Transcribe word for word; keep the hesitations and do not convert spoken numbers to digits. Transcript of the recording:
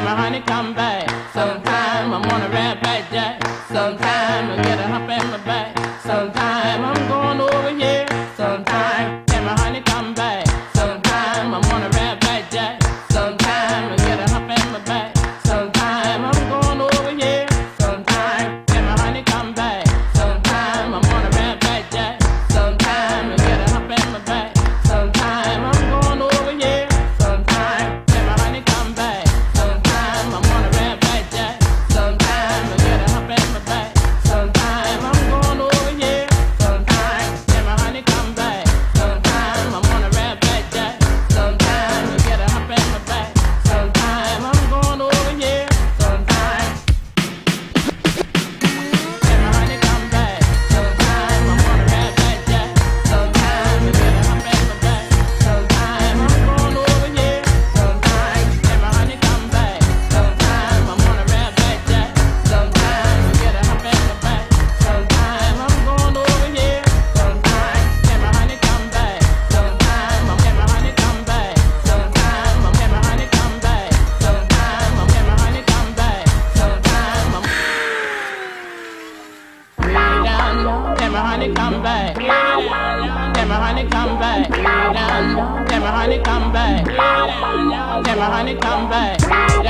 my honey come back. Sometime I wanna rap back jack. Sometime I get a hump in my back. Sometime I'm going over here. Sometime can my honey come back. Sometime I wanna rap back jack. Sometime I get a hump in my back. Sometime I'm going over here. Sometime can my honey come back. Sometime I wanna rap back jack. Sometime I get a hump in my back. Sometime I'm going over here. Sometime can my honey come back. Sometime I wanna rap back jack. Sometime I get a hump in my back. Sometime I'm going over here. Sometime can my honey come back. Sometime I wanna rap back jack. Sometime I get a hump in my back. Sometime I'm going over here. Sometime can my honey come back. Sometime I wanna rap back jack. Sometime I get a hump in my back. Sometime I'm going over here. Sometime can my honey come back. Sometime I wanna rap back jack. Sometime I get a hump in my back. Sometime I'm going over here. Sometime can my honey come back. Sometime I'm can my honey come back. Sometime I'm can my honey come back. Sometime I'm can my honey come back. Sometime I'm way down low. Can my honey come back? Can my honey come back? Way down low. Can my honey come back? Can my honey come back?